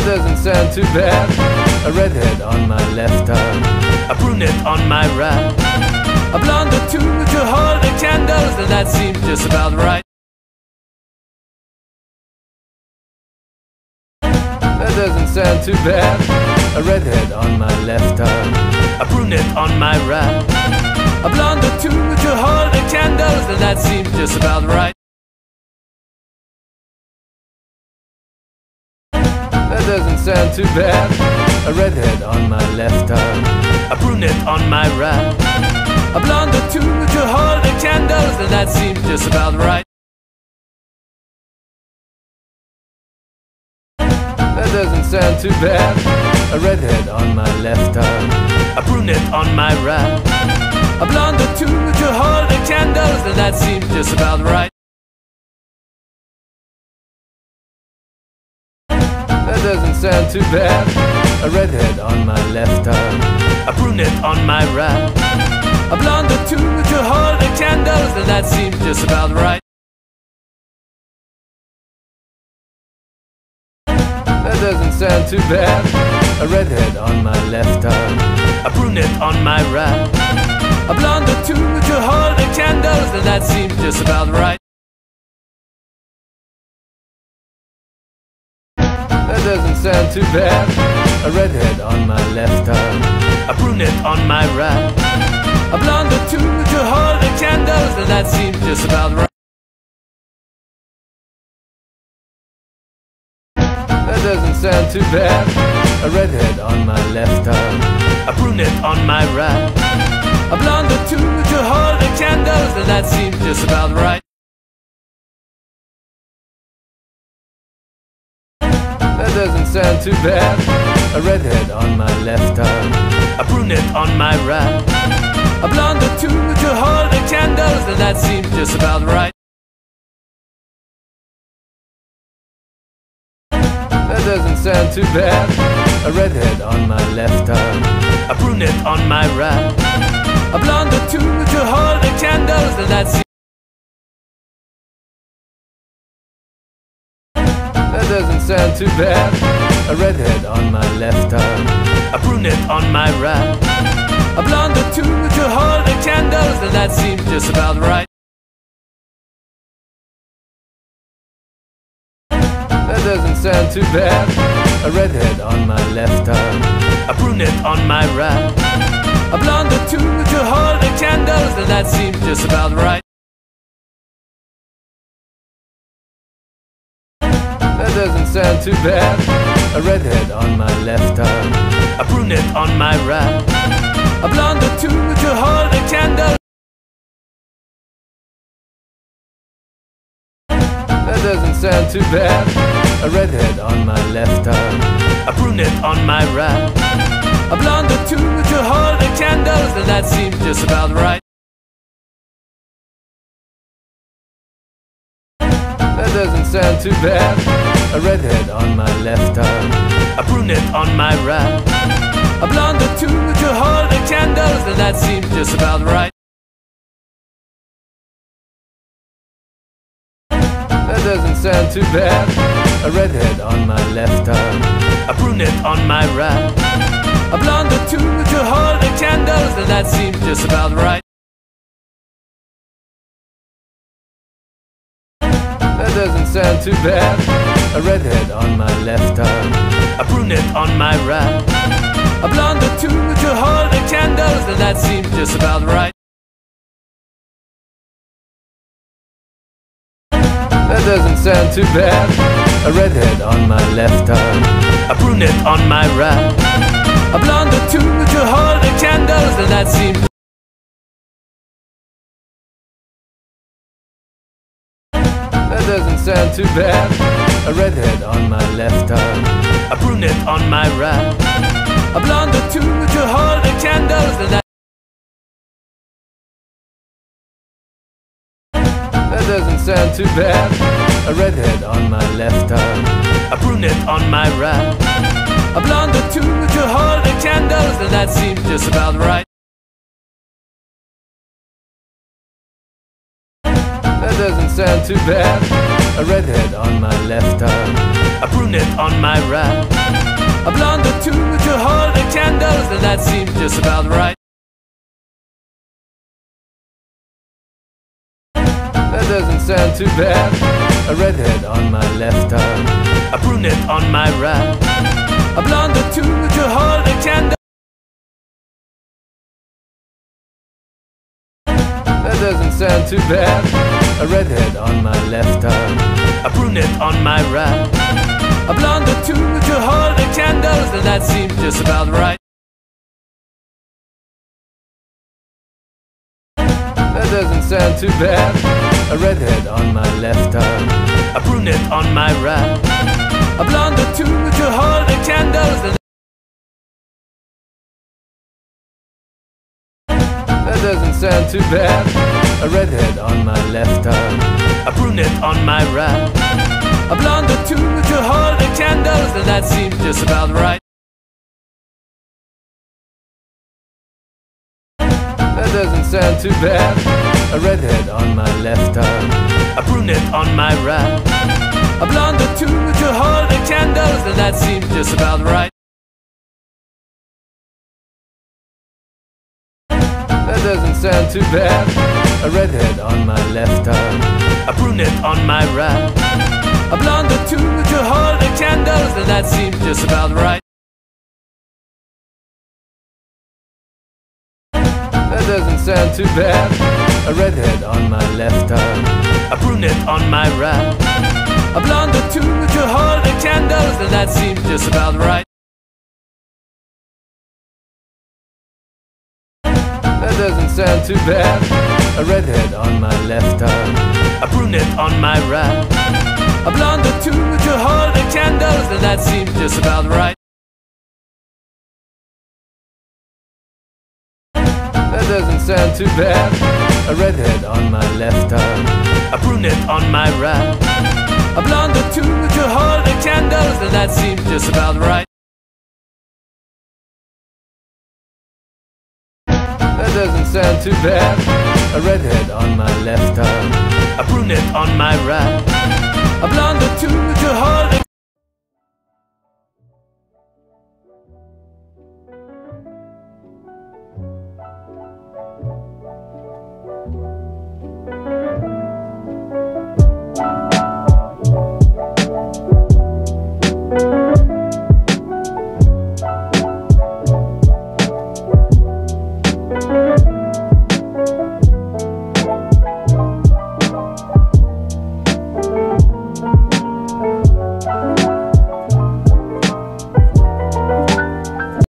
doesn't sound too bad. A redhead on my left arm, a brunette on my right, a blonde or two to hold the candles, and that seems just about right. That doesn't sound too bad. A redhead on my left arm, a brunette on my right, a blonde or two to hold the candles, and that seems just about right. That doesn't sound too bad. A redhead on my left arm, a brunette on my right, a blonde or two to hold the candles, and that seems just about right. That doesn't sound too bad. A redhead on my left arm, a brunette on my right, a blonde or two to hold the candles, and that seems just about right. That doesn't sound too bad. A redhead on my left arm, a brunette on my right, a blonde or two to hold the candles, and that seems just about right. That doesn't sound too bad. A redhead on my left arm, a brunette on my right, a blonde or two to hold the candles, and that seems just about right. That doesn't sound too bad. A redhead on my left arm, a brunette on my right, a blonde or two to hold the candles, and that seems just about right. That doesn't sound too bad. A redhead on my left arm, a brunette on my right, a blonde or two to hold the candles, and that seems just about right. That doesn't sound too bad. A redhead on my left arm, a brunette on my right, a blonde or two to hold the candles, and that seems just about right. That doesn't sound too bad. A redhead on my left arm, a brunette on my right, a blonde or two to hold the candles, and that seems. That doesn't sound too bad. A redhead on my left arm, a brunette on my right, a blonde or two to hold the candles, and that seems just about right. That doesn't sound too bad. A redhead on my left arm, a brunette on my right, a blonde or two to hold the candles, and that seems just about right. That doesn't sound too bad. A redhead on my left arm, a brunette on my right, a blonde or two to hold the candles. That doesn't sound too bad. A redhead on my left arm, a brunette on my right, a blonde or two to hold the candles, and that seems just about right. That doesn't sound too bad. A redhead on my left arm, a brunette on my right, a blonde or two to hold the candles, and that seems just about right. That doesn't sound too bad. A redhead on my left arm, a brunette on my right, a blonde or two to hold the candles, and that seems just about right. That doesn't sound too bad. A redhead on my left arm, a brunette on my right, a blonde or two to hold the candles, and that seems just about right. That doesn't sound too bad. A redhead on my left arm, a brunette on my right, a blonde or two to hold the candles, and that seems. That doesn't sound too bad. A redhead on my left arm, a brunette on my right, a blonde or two to hold the candles, and that. That doesn't sound too bad. A redhead on my left arm, a brunette on my right, a blonde or two to hold the candles, and that seems just about right. That doesn't sound too bad. A redhead on my left arm, a brunette on my right, A blonde or two to hold the candles, and that seems just about right. That doesn't sound too bad. A redhead on my left arm, a brunette on my right, a blonde or two to hold the candle. That doesn't sound too bad. A redhead on my left arm, a brunette on my right, a blonde or two to hold the candles, and that seems just about right. That doesn't sound too bad. A redhead on my left arm, a brunette on my right, a blonde or two to hold the candles, and that doesn't sound too bad. A redhead on my left arm, a brunette on my right, a blonde or two to hold the candles, and that seems just about right. That doesn't sound too bad. A redhead on my left arm, a brunette on my right, a blonde or two to hold the candles, and that seems just about right. That doesn't sound too bad. A redhead on my left arm, a brunette on my right, a blonde or two to hold the candles, and that seems just about right. That doesn't sound too bad. A redhead on my left arm, a brunette on my right, a blonde or two to hold the candles, and that seems just about right. That doesn't sound too bad. A redhead on my left arm, a brunette on my right, a blonde or two to hold the candles, and that seems just about right. That doesn't sound too bad. A redhead on my left arm, a brunette on my right, a blonde or two to hold the candles, and that seems just about right. That doesn't sound too bad. A redhead on my left arm, a brunette on my right, a blonde or two to hold the